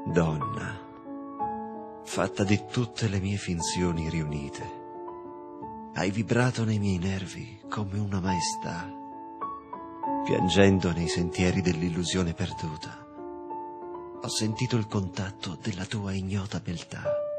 Donna, fatta di tutte le mie finzioni riunite, hai vibrato nei miei nervi come una maestà. Piangendo nei sentieri dell'illusione perduta, ho sentito il contatto della tua ignota beltà.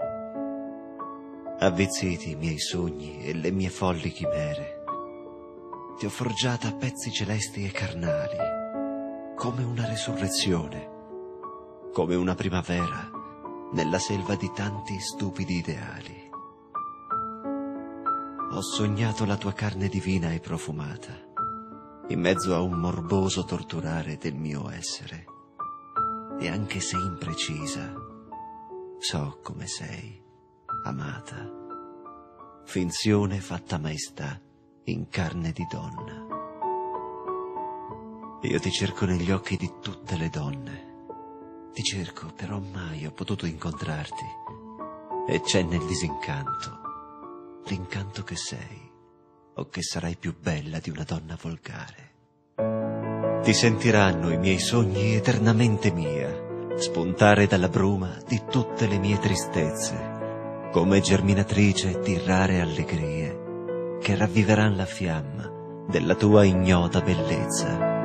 Avvizziti i miei sogni e le mie folli chimere, ti ho forgiata a pezzi celesti e carnali, come una resurrezione, come una primavera nella selva di tanti stupidi ideali. Ho sognato la tua carne divina e profumata, in mezzo a un morboso torturare del mio essere. E anche se imprecisa, so come sei, amata, finzione fatta maestà in carne di donna. Io ti cerco negli occhi di tutte le donne, ti cerco, però mai ho potuto incontrarti, e c'è nel disincanto l'incanto che sei, o che sarai più bella di una donna volgare. Ti sentiranno i miei sogni eternamente mia, spuntare dalla bruma di tutte le mie tristezze, come germinatrice di rare allegrie, che ravviveran la fiamma della tua ignota bellezza.